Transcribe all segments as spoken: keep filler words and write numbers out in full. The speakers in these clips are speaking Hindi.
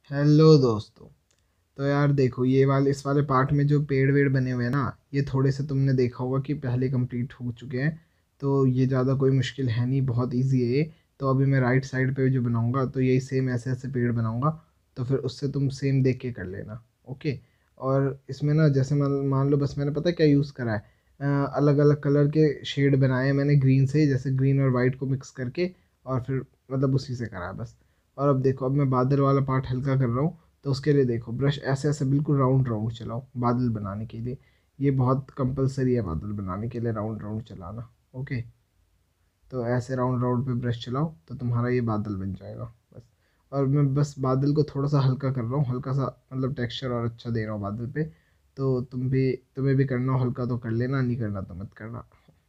हेलो दोस्तों। तो यार देखो, ये वाले इस वाले पार्ट में जो पेड़ वेड़ बने हुए हैं ना, ये थोड़े से तुमने देखा होगा कि पहले कंप्लीट हो चुके हैं। तो ये ज़्यादा कोई मुश्किल है नहीं, बहुत इजी है ये। तो अभी मैं राइट साइड पे जो बनाऊंगा तो यही सेम ऐसे ऐसे पेड़ बनाऊंगा। तो फिर उससे तुम सेम देख के कर लेना। ओके। और इसमें ना जैसे मान मान लो, बस मैंने पता क्या यूज़ करा है, अलग अलग कलर के शेड बनाए हैं मैंने ग्रीन से, जैसे ग्रीन और वाइट को मिक्स करके। और फिर मतलब उसी से करा है बस। और अब देखो, अब मैं बादल वाला पार्ट हल्का कर रहा हूँ। तो उसके लिए देखो, ब्रश ऐसे ऐसे बिल्कुल राउंड राउंड चलाओ बादल बनाने के लिए। ये बहुत कंपलसरी है बादल बनाने के लिए, राउंड राउंड चलाना। ओके। तो ऐसे राउंड राउंड पे ब्रश चलाओ तो तुम्हारा ये बादल बन जाएगा बस। और मैं बस बादल को थोड़ा सा हल्का कर रहा हूँ, हल्का सा मतलब टेक्सचर और अच्छा दे रहा हूँ बादल पे। तो तुम भी तुम्हें भी करना हो हल्का तो कर लेना, नहीं करना तो मत करना।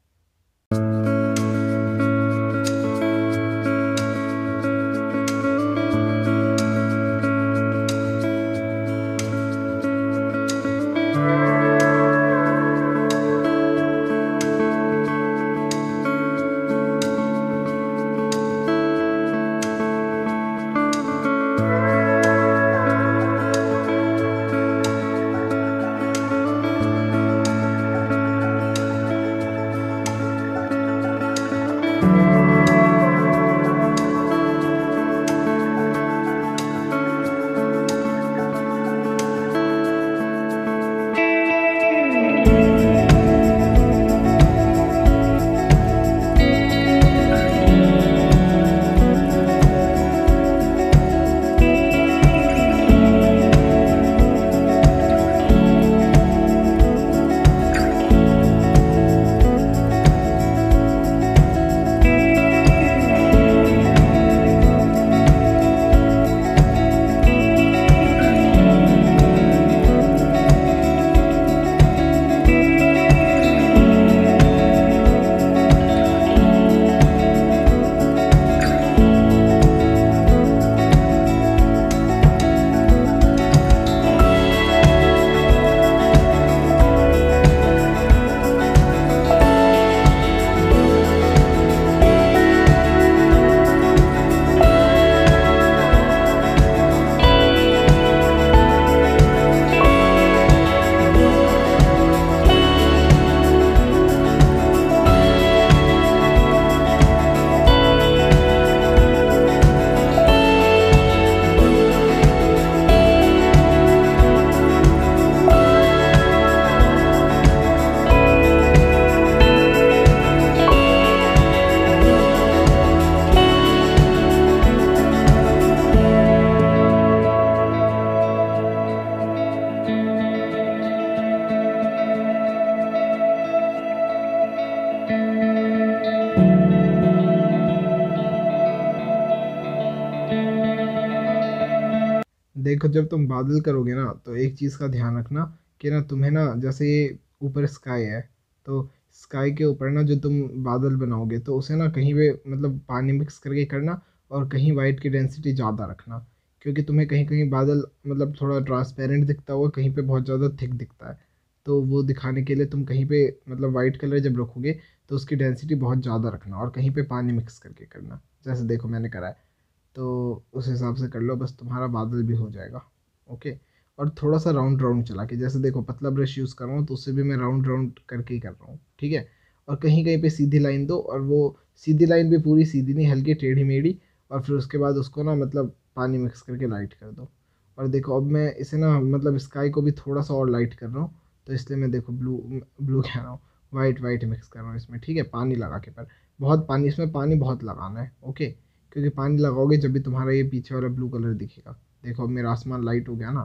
देखो, जब तुम बादल करोगे ना तो एक चीज़ का ध्यान रखना कि ना तुम्हें ना, जैसे ये ऊपर स्काई है, तो स्काई के ऊपर ना जो तुम बादल बनाओगे तो उसे ना कहीं पे मतलब पानी मिक्स करके करना। और कहीं वाइट की डेंसिटी ज़्यादा रखना। क्योंकि तुम्हें कहीं कहीं बादल मतलब थोड़ा ट्रांसपेरेंट दिखता होगा, कहीं पे बहुत ज़्यादा थिक दिखता है। तो वो दिखाने के लिए तुम कहीं पे मतलब वाइट कलर जब रखोगे तो उसकी डेंसिटी बहुत ज़्यादा रखना, और कहीं पे पानी मिक्स करके करना, जैसे देखो मैंने करा है। तो उस हिसाब से कर लो, बस तुम्हारा बादल भी हो जाएगा। ओके। और थोड़ा सा राउंड राउंड चला के, जैसे देखो पतला ब्रश यूज़ कर रहा हूँ तो उससे भी मैं राउंड राउंड करके ही कर रहा हूँ, ठीक है। और कहीं कहीं पे सीधी लाइन दो, और वो सीधी लाइन भी पूरी सीधी नहीं, हल्की टेढ़ी मेढ़ी। और फिर उसके बाद उसको ना मतलब पानी मिक्स करके लाइट कर दो। और देखो, अब मैं इसे ना मतलब स्काई को भी थोड़ा सा और लाइट कर रहा हूँ। तो इसलिए मैं देखो ब्लू ब्लू कह रहा हूँ, वाइट वाइट मिक्स कर रहा हूँ इसमें, ठीक है, पानी लगा के। पर बहुत पानी, इसमें पानी बहुत लगाना है। ओके। क्योंकि पानी लगाओगे जब भी तुम्हारा ये पीछे वाला ब्लू कलर दिखेगा। देखो अब मेरा आसमान लाइट हो गया ना।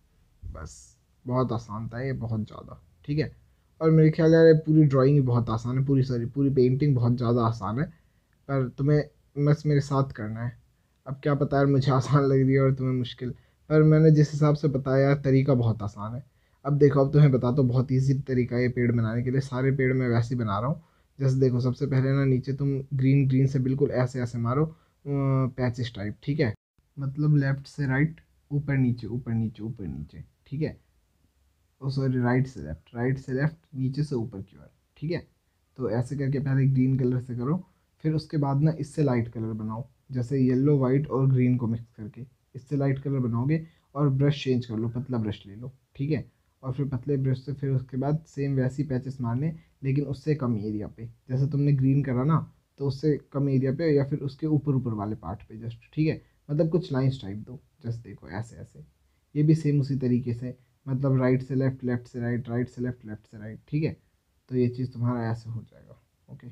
बस। बहुत आसान था ये, बहुत ज़्यादा। ठीक है। और मेरे ख्याल यार ये पूरी ड्राइंग ही बहुत आसान है, पूरी सॉरी पूरी पेंटिंग बहुत ज़्यादा आसान है। पर तुम्हें बस मेरे साथ करना है। अब क्या पता यार, मुझे आसान लग रही है और तुम्हें मुश्किल। पर मैंने जिस हिसाब से बताया यार, तरीका बहुत आसान है। अब देखो, अब तुम्हें बताता हूँ बहुत ईजी तरीका है ये पेड़ बनाने के लिए। सारे पेड़ मैं वैसे ही बना रहा हूँ। जैसे देखो, सबसे पहले ना नीचे तुम ग्रीन ग्रीन से बिल्कुल ऐसे ऐसे मारो, पैचेस टाइप, ठीक है। मतलब लेफ्ट से राइट, ऊपर नीचे ऊपर नीचे ऊपर नीचे, ठीक है। ओ सॉरी, राइट से लेफ्ट, राइट से लेफ्ट, नीचे से ऊपर की ओर, ठीक है। तो ऐसे करके पहले ग्रीन कलर से करो। फिर उसके बाद ना इससे लाइट कलर बनाओ, जैसे येलो वाइट और ग्रीन को मिक्स करके। इससे लाइट कलर बनाओगे और ब्रश चेंज कर लो, पतला ब्रश ले लो, ठीक है। और फिर पतले ब्रश से फिर उसके बाद सेम वैसी पैचेस मारने, लेकिन उससे कम एरिया पे, जैसे तुमने ग्रीन करा ना तो उससे कम एरिया पे या फिर उसके ऊपर ऊपर वाले पार्ट पे जस्ट, ठीक है। मतलब कुछ लाइंस टाइप दो, जस्ट देखो ऐसे ऐसे। ये भी सेम उसी तरीके से, मतलब राइट से लेफ्ट, लेफ्ट से राइट, राइट से लेफ्ट, लेफ्ट से राइट, ठीक है। तो ये चीज़ तुम्हारा ऐसे हो जाएगा, ओके।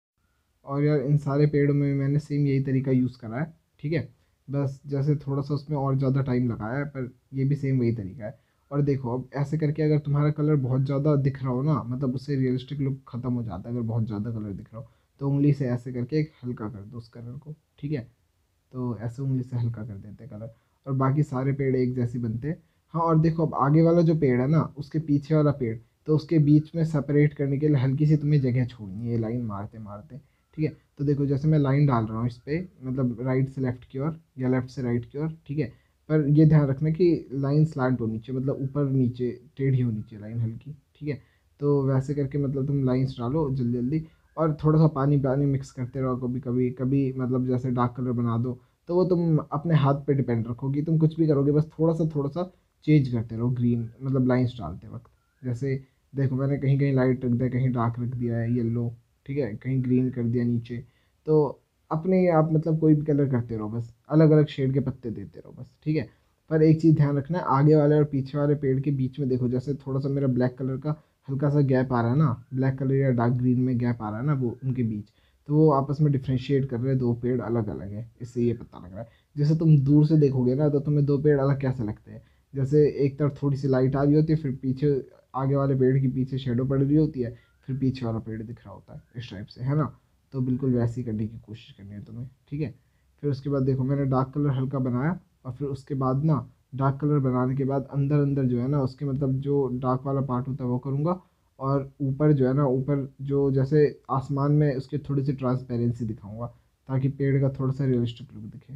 और यार इन सारे पेड़ों में मैंने सेम यही तरीका यूज़ करा है, ठीक है। बस जैसे थोड़ा सा उसमें और ज़्यादा टाइम लगाया है, पर ये भी सेम वही तरीका है। और देखो अब ऐसे करके अगर तुम्हारा कलर बहुत ज़्यादा दिख रहा हो ना, मतलब उससे रियलिस्टिक लुक ख़त्म हो जाता है अगर बहुत ज़्यादा कलर दिख रहा हो, तो उंगली से ऐसे करके एक हल्का कर दो उस कलर को, ठीक है। तो ऐसे उंगली से हल्का कर देते हैं कलर, और बाकी सारे पेड़ एक जैसे बनते हैं। हाँ, और देखो अब आगे वाला जो पेड़ है ना, उसके पीछे वाला पेड़, तो उसके बीच में सेपरेट करने के लिए हल्की सी तुम्हें जगह छोड़नी है, ये लाइन मारते मारते, ठीक है। तो देखो जैसे मैं लाइन डाल रहा हूँ इस पर, मतलब राइट से लेफ्ट की ओर या लेफ्ट से राइट की ओर, ठीक है। पर ये ध्यान रखना कि लाइन स्लैंट होनी चाहिए, मतलब ऊपर नीचे टेढ़ी होनी चाहिए लाइन हल्की, ठीक है। तो वैसे करके मतलब तुम लाइंस डालो जल्दी जल्दी, और थोड़ा सा पानी पानी मिक्स करते रहो, कभी कभी कभी मतलब जैसे डार्क कलर बना दो, तो वो तुम अपने हाथ पे डिपेंड रखोगी, तुम कुछ भी करोगे बस थोड़ा सा थोड़ा सा चेंज करते रहो ग्रीन, मतलब लाइंस डालते वक्त। जैसे देखो मैंने कहीं कहीं लाइट रख दिया, कहीं डार्क रख दिया है येलो, ठीक है, कहीं ग्रीन कर दिया नीचे। तो अपने आप मतलब कोई भी कलर करते रहो, बस अलग अलग शेड के पत्ते देते रहो बस, ठीक है। पर एक चीज़ ध्यान रखना है, आगे वाले और पीछे वाले पेड़ के बीच में देखो जैसे थोड़ा सा मेरा ब्लैक कलर का हल्का सा गैप आ रहा है ना, ब्लैक कलर या डार्क ग्रीन में गैप आ रहा है ना वो उनके बीच, तो वो आपस में डिफ्रेंशिएट कर रहे हैं, दो पेड़ अलग अलग है, इससे ये पता लग रहा है। जैसे तुम दूर से देखोगे ना तो तुम्हें दो पेड़ अलग कैसे लगते हैं, जैसे एक तरफ थोड़ी सी लाइट आ रही होती है, फिर पीछे आगे वाले पेड़ के पीछे शेडो पड़ रही होती है, फिर पीछे वाला पेड़ दिख रहा होता है इस टाइप से, है ना। तो बिल्कुल वैसे ही करने की कोशिश करनी है तुम्हें, ठीक है। फिर उसके बाद देखो मैंने डार्क कलर हल्का बनाया, और फिर उसके बाद ना डार्क कलर बनाने के बाद अंदर अंदर जो है ना उसके मतलब जो डार्क वाला पार्ट होता है वो करूँगा, और ऊपर जो है ना, ऊपर जो जैसे आसमान में उसके थोड़ी सी ट्रांसपेरेंसी दिखाऊंगा, ताकि पेड़ का थोड़ा सा रियलिस्टिक लुक दिखे।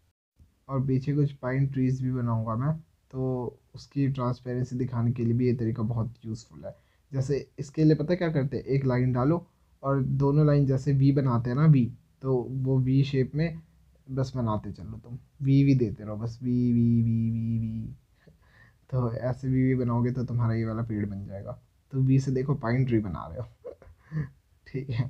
और पीछे कुछ पाइन ट्रीज भी बनाऊंगा मैं, तो उसकी ट्रांसपेरेंसी दिखाने के लिए भी ये तरीका बहुत यूज़फुल है। जैसे इसके लिए पता है क्या करते हैं, एक लाइन डालो और दोनों लाइन जैसे वी बनाते हैं ना, वी, तो वो वी शेप में बस बनाते चलो तुम, वी वी देते रहो बस, V V V V V. तो ऐसे वी वी बनाओगे तो तुम्हारा ये वाला पेड़ बन जाएगा। तो वी से देखो पाइन ट्री बना रहे हो ठीक है।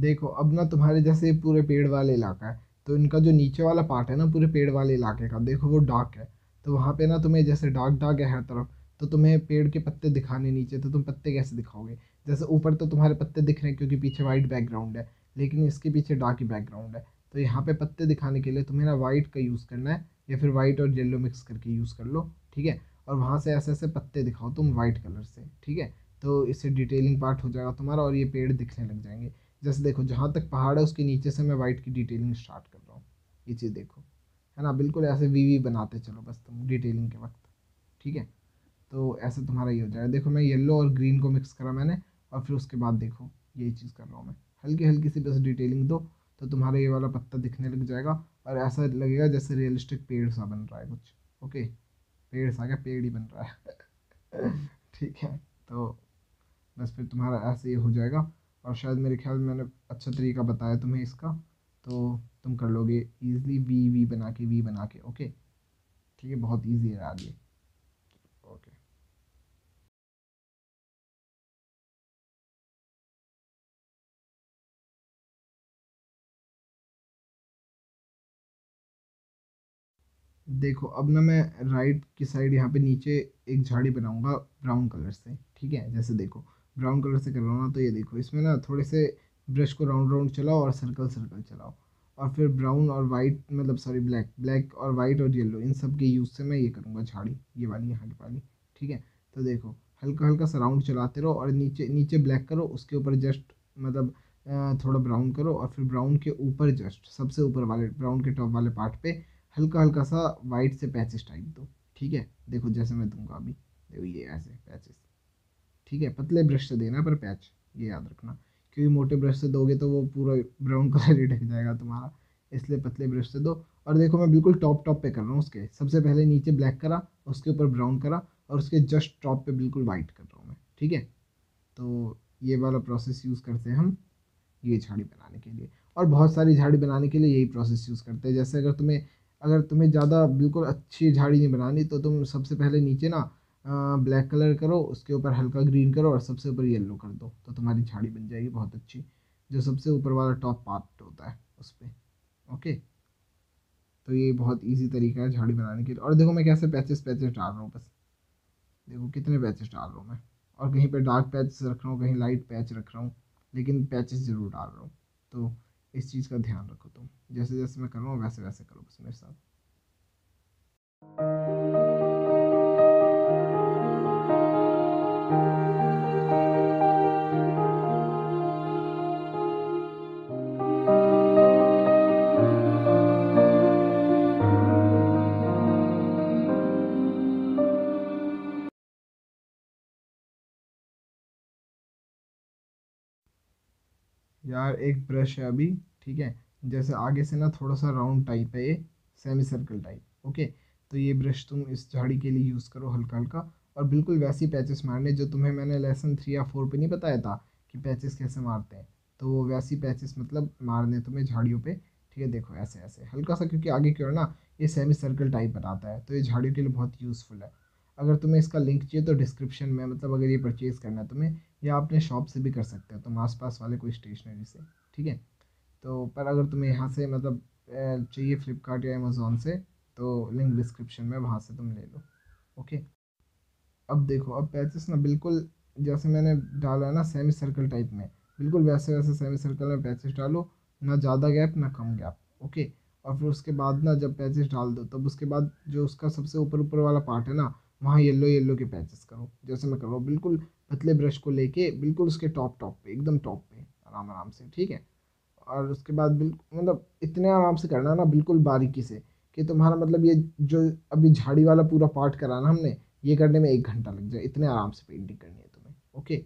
देखो अब ना तुम्हारे जैसे पूरे पेड़ वाले इलाका है, तो इनका जो नीचे वाला पार्ट है ना पूरे पेड़ वाले इलाके का, देखो वो डार्क है। तो वहाँ पे ना तुम्हें जैसे डार्क डार्क है हर तरफ, तो तुम्हें पेड़ के पत्ते दिखाने नीचे, तो तुम पत्ते कैसे दिखाओगे? जैसे ऊपर तो तुम्हारे पत्ते दिख रहे हैं क्योंकि पीछे वाइट बैकग्राउंड है, लेकिन इसके पीछे डार्क ही बैकग्राउंड है। तो यहाँ पे पत्ते दिखाने के लिए तुम्हें ना वाइट का यूज़ करना है, या फिर वाइट और येलो मिक्स करके यूज़ कर लो, ठीक है। और वहाँ से ऐसे ऐसे पत्ते दिखाओ तुम वाइट कलर से, ठीक है। तो इससे डिटेलिंग पार्ट हो जाएगा तुम्हारा और ये पेड़ दिखने लग जाएंगे। जैसे देखो जहाँ तक पहाड़ है उसके नीचे से मैं वाइट की डिटेलिंग स्टार्ट कर रहा हूँ, ये चीज़ देखो, है ना, बिल्कुल ऐसे वी वी बनाते चलो बस तुम डिटेलिंग के वक्त, ठीक है। तो ऐसे तुम्हारा ये हो जाएगा। देखो मैं येलो और ग्रीन को मिक्स करा मैंने, और फिर उसके बाद देखो यही चीज़ कर रहा हूँ मैं, हल्की हल्की सी बस डिटेलिंग दो, तो तुम्हारा ये वाला पत्ता दिखने लग जाएगा। और ऐसा लगेगा जैसे रियलिस्टिक पेड़ सा बन रहा है कुछ। ओके, पेड़ सा क्या, पेड़ ही बन रहा है ठीक है। तो बस फिर तुम्हारा ऐसे ही हो जाएगा। और शायद मेरे ख्याल में मैंने अच्छा तरीका बताया तुम्हें इसका, तो तुम कर लोगे ईजिली वी वी बना के, वी बना के। ओके, ठीक है, बहुत ईजी है यार ये। ओके, देखो अब ना मैं राइट की साइड यहाँ पे नीचे एक झाड़ी बनाऊंगा ब्राउन कलर से, ठीक है। जैसे देखो ब्राउन कलर से कर रहा हूँ ना, तो ये देखो इसमें ना थोड़े से ब्रश को राउंड राउंड चलाओ और सर्कल सर्कल चलाओ। और फिर ब्राउन और वाइट, मतलब सॉरी ब्लैक, ब्लैक और वाइट और येलो, इन सब के यूज़ से मैं ये करूँगा झाड़ी, ये वाली यहाँ की वाली, ठीक है। तो देखो हल्का हल्का सा राउंड चलाते रहो, और नीचे नीचे ब्लैक करो, उसके ऊपर जस्ट मतलब अ, थोड़ा ब्राउन करो, और फिर ब्राउन के ऊपर जस्ट सबसे ऊपर वाले ब्राउन के टॉप वाले पार्ट पे हल्का हल्का सा वाइट से पैचेस टाइप दो, ठीक है। देखो जैसे मैं दूंगा अभी, देखो ये ऐसे पैचेस, ठीक है। पतले ब्रश से देना पर पैच, ये याद रखना, क्योंकि मोटे ब्रश से दोगे तो वो पूरा ब्राउन कलर ही ढक जाएगा तुम्हारा, इसलिए पतले ब्रश से दो। और देखो मैं बिल्कुल टॉप टॉप पे कर रहा हूँ उसके, सबसे पहले नीचे ब्लैक करा, उसके ऊपर ब्राउन करा, और उसके जस्ट टॉप पे बिल्कुल वाइट कर रहा हूँ मैं, ठीक है। तो ये वाला प्रोसेस यूज़ करते हैं हम ये झाड़ी बनाने के लिए। और बहुत सारी झाड़ी बनाने के लिए यही प्रोसेस यूज़ करते हैं। जैसे अगर तुम्हें अगर तुम्हें ज़्यादा बिल्कुल अच्छी झाड़ी नहीं बनानी, तो तुम सबसे पहले नीचे ना ब्लैक कलर करो, उसके ऊपर हल्का ग्रीन करो, और सबसे ऊपर येलो कर दो, तो तुम्हारी झाड़ी बन जाएगी बहुत अच्छी, जो सबसे ऊपर वाला टॉप पार्ट होता है उस पर। ओके, तो ये बहुत ईजी तरीका है झाड़ी बनाने के लिए। और देखो मैं कैसे पैचेस पैचेस डाल रहा हूँ बस, देखो कितने पैचेस डाल रहा हूँ मैं। और कहीं पे डार्क पैच रख रहा हूँ, कहीं लाइट पैच रख रहा हूँ, लेकिन पैचेस ज़रूर डाल रहा हूँ। तो इस चीज़ का ध्यान रखो तुम, जैसे जैसे मैं कर रहा हूँ वैसे वैसे करो बस मेरे साथ। यार एक ब्रश है अभी, ठीक है। जैसे आगे से ना थोड़ा सा राउंड टाइप है ये, सेमी सर्कल टाइप। ओके, तो ये ब्रश तुम इस झाड़ी के लिए यूज़ करो हल्का हल्का, और बिल्कुल वैसी पैचेस मारने जो तुम्हें मैंने लेसन थ्री या फोर पे नहीं बताया था कि पैचेस कैसे मारते हैं। तो वो वैसी पैचेस मतलब मारने तुम्हें झाड़ियों पे, ठीक है। देखो ऐसे ऐसे हल्का सा, क्योंकि आगे की ओर ना ये सेमी सर्कल टाइप बनाता है, तो ये झाड़ियों के लिए बहुत यूज़फुल है। अगर तुम्हें इसका लिंक चाहिए तो डिस्क्रिप्शन में, मतलब अगर ये परचेज़ करना है तुम्हें, या अपने शॉप से भी कर सकते हो तुम, आसपास वाले कोई स्टेशनरी से, ठीक है। तो पर अगर तुम्हें यहाँ से मतलब अ, चाहिए फ्लिपकार्ट या अमेज़ोन से, तो लिंक डिस्क्रिप्शन में, वहाँ से तुम ले लो। ओके, अब देखो अब पैचेस ना बिल्कुल जैसे मैंने डाला है ना सेमी सर्कल टाइप में, बिल्कुल वैसे वैसे सेमी सर्कल में पैचेस डालो, ना ज़्यादा गैप ना कम गैप। ओके, और फिर उसके बाद ना जब पैचेस डाल दो, तब उसके बाद जो उसका सबसे ऊपर ऊपर वाला पार्ट है ना, वहाँ येलो येलो के पैचेस करो, जैसे मैं कर रहा हूँ, बिल्कुल पतले ब्रश को लेके बिल्कुल उसके टॉप टॉप पे, एकदम टॉप पे, आराम आराम से, ठीक है। और उसके बाद बिल्कुल मतलब इतने आराम से करना ना, बिल्कुल बारीकी से, कि तुम्हारा मतलब ये जो अभी झाड़ी वाला पूरा पार्ट कराना हमने, ये करने में एक घंटा लग जाए, इतने आराम से पेंटिंग करनी है तुम्हें। ओके,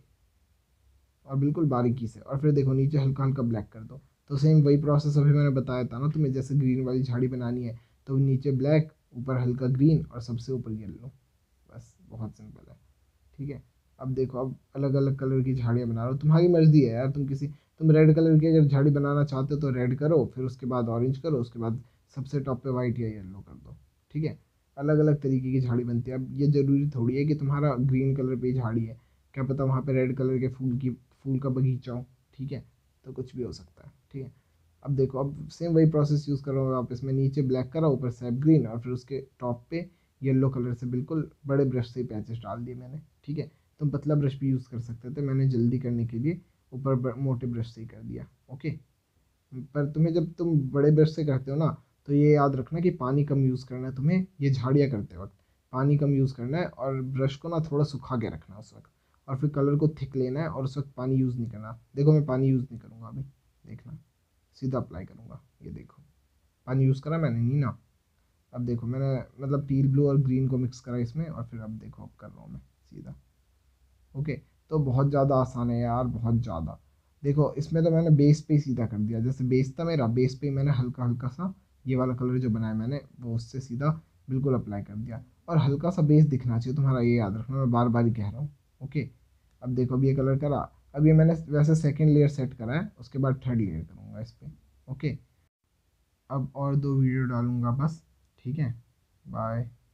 और बिल्कुल बारीकी से, और फिर देखो नीचे हल्का हल्का ब्लैक कर दो। तो सेम वही प्रोसेस अभी मैंने बताया था ना तुम्हें, जैसे ग्रीन वाली झाड़ी बनानी है, तो नीचे ब्लैक, ऊपर हल्का ग्रीन, और सबसे ऊपर येलो, बस बहुत सिंपल है, ठीक है। अब देखो अब अलग अलग कलर की झाड़ियाँ बना रहे हो, तुम्हारी मर्जी है यार, तुम किसी तुम रेड कलर की अगर झाड़ी बनाना चाहते हो तो रेड करो, फिर उसके बाद ऑरेंज करो, उसके बाद सबसे टॉप पे वाइट या येलो कर दो, ठीक है। अलग अलग तरीके की झाड़ी बनती है। अब ये ज़रूरी थोड़ी है कि तुम्हारा ग्रीन कलर पे ही झाड़ी है, क्या पता वहाँ पे रेड कलर के फूल की फूल का बगीचा हो, ठीक है। तो कुछ भी हो सकता है, ठीक है। अब देखो, अब सेम वही प्रोसेस यूज़ करोगे आप, इसमें नीचे ब्लैक करा, ऊपर सैप ग्रीन, और फिर उसके टॉप पे येलो कलर से बिल्कुल बड़े ब्रश से पैचेस डाल दिए मैंने, ठीक है। तुम पतला ब्रश भी यूज़ कर सकते थे, मैंने जल्दी करने के लिए ऊपर मोटे ब्रश से ही कर दिया, ओके। पर तुम्हें जब तुम बड़े ब्रश से करते हो ना, तो ये याद रखना कि पानी कम यूज़ करना है तुम्हें, ये झाड़ियाँ करते वक्त पानी कम यूज़ करना है, और ब्रश को ना थोड़ा सुखा के रखना है उस वक्त, और फिर कलर को थिक लेना है, और उस वक्त पानी यूज़ नहीं करना। देखो मैं पानी यूज़ नहीं करूँगा अभी, देखना, सीधा अप्लाई करूँगा, ये देखो पानी यूज़ करा मैंने नहीं ना। अब देखो मैंने मतलब टील ब्लू और ग्रीन को मिक्स करा इसमें, और फिर अब देखो अब कर रहा हूँ मैं सीधा, ओके। तो बहुत ज़्यादा आसान है यार, बहुत ज़्यादा। देखो इसमें तो मैंने बेस पे ही सीधा कर दिया, जैसे बेस था मेरा, बेस पे मैंने हल्का हल्का सा ये वाला कलर जो बनाया मैंने वो उससे सीधा बिल्कुल अप्लाई कर दिया, और हल्का सा बेस दिखना चाहिए तुम्हारा, ये याद रखना, मैं बार बार ही कह रहा हूँ, ओके। अब देखो अब ये कलर करा, अब ये मैंने वैसे सेकेंड लेयर सेट करा है, उसके बाद थर्ड लेयर करूँगा इस पर, ओके। अब और दो वीडियो डालूँगा बस, ठीक है, बाय।